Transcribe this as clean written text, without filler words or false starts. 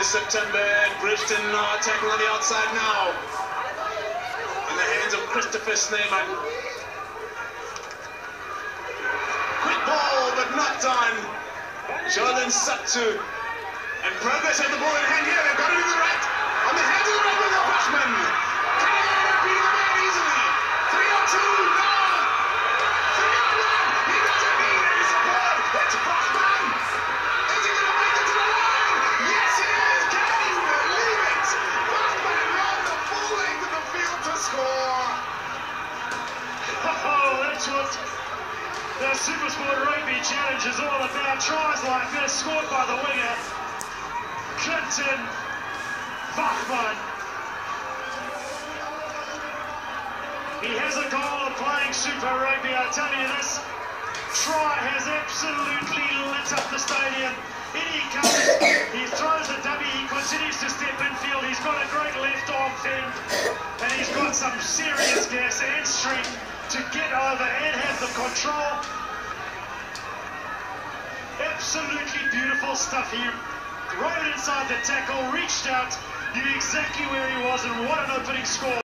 is September. Bridgeton tackling on the outside now. In the hands of Christopher Snyman. Quick ball, but not done. Jordan Sattu. And Progress has the ball in hand here. They've got it in the right. On the hands of the right with the Bushman. Can he end up beating the man easily? 3-2, no! 3-1. He doesn't need any support. It's Bushman. Is he going to make it to the line? Yes, he is. Can you believe it? Bushman runs the full length of the field to score. Oh, that's what the Supersport Rugby Challenge is all about. Tries like this, scored by the winger, Clinton Bachman. He has a goal of playing Super Rugby. I tell you, this try has absolutely lit up the stadium. In he comes, he throws a dummy, he continues to step in field. He's got a great left arm fend, and he's got some serious gas and strength to get over and have the control. Absolutely beautiful stuff here. Right inside the tackle, reached out, knew exactly where he was, and what an opening score.